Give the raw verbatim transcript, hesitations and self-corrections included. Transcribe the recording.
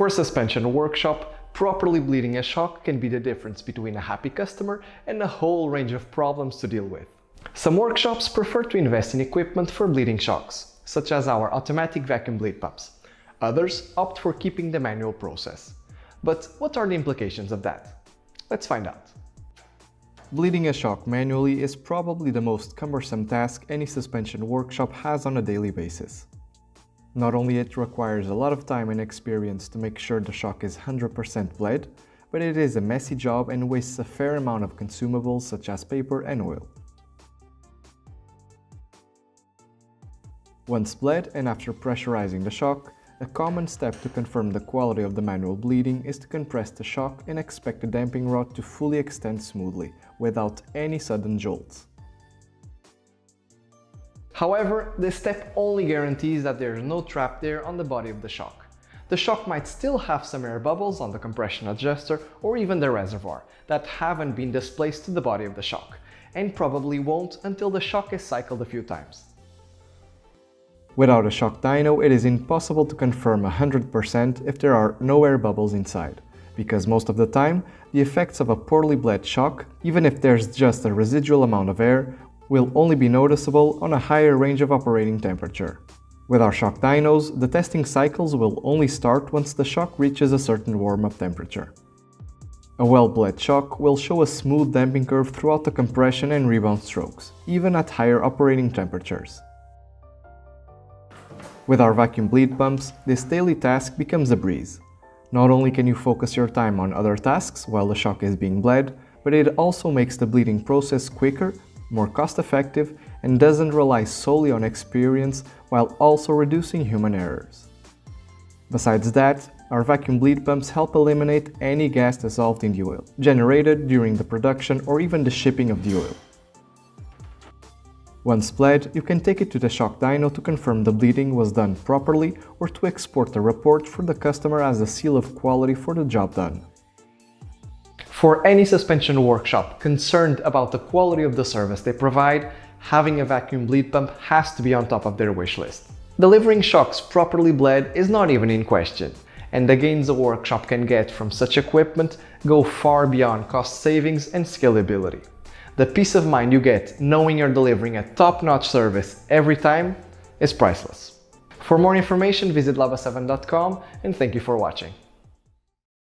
For a suspension workshop, properly bleeding a shock can be the difference between a happy customer and a whole range of problems to deal with. Some workshops prefer to invest in equipment for bleeding shocks, such as our automatic vacuum bleed pumps. Others opt for keeping the manual process. But what are the implications of that? Let's find out. Bleeding a shock manually is probably the most cumbersome task any suspension workshop has on a daily basis. Not only it requires a lot of time and experience to make sure the shock is one hundred percent bled, but it is a messy job and wastes a fair amount of consumables such as paper and oil. Once bled and after pressurizing the shock, a common step to confirm the quality of the manual bleeding is to compress the shock and expect the damping rod to fully extend smoothly, without any sudden jolts. However, this step only guarantees that there is no trap there on the body of the shock. The shock might still have some air bubbles on the compression adjuster or even the reservoir that haven't been displaced to the body of the shock, and probably won't until the shock is cycled a few times. Without a shock dyno, it is impossible to confirm one hundred percent if there are no air bubbles inside, because most of the time, the effects of a poorly bled shock, even if there's just a residual amount of air, will only be noticeable on a higher range of operating temperature. With our shock dynos, the testing cycles will only start once the shock reaches a certain warm-up temperature. A well-bled shock will show a smooth damping curve throughout the compression and rebound strokes, even at higher operating temperatures. With our vacuum bleed pumps, this daily task becomes a breeze. Not only can you focus your time on other tasks while the shock is being bled, but it also makes the bleeding process quicker, more cost-effective, and doesn't rely solely on experience while also reducing human errors. Besides that, our vacuum bleed pumps help eliminate any gas dissolved in the oil, generated during the production or even the shipping of the oil. Once bled, you can take it to the shock dyno to confirm the bleeding was done properly or to export a report for the customer as a seal of quality for the job done. For any suspension workshop concerned about the quality of the service they provide, having a vacuum bleed pump has to be on top of their wish list. Delivering shocks properly bled is not even in question, and the gains a workshop can get from such equipment go far beyond cost savings and scalability. The peace of mind you get knowing you're delivering a top-notch service every time is priceless. For more information, visit lava seven dot com, and thank you for watching.